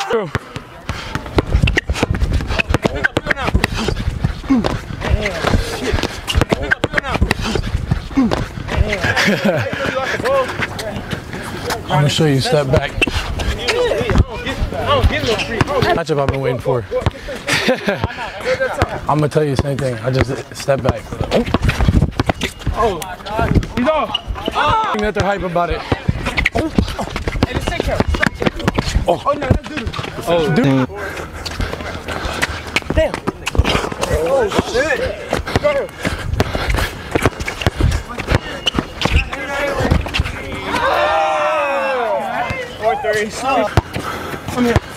I'm gonna show you step back. Matchup I've been waiting for. I'm gonna tell you the same thing. I just step back. Oh, he's off. That they're hype about it. Oh, no, dude. Damn. Oh shit. Go. Come here.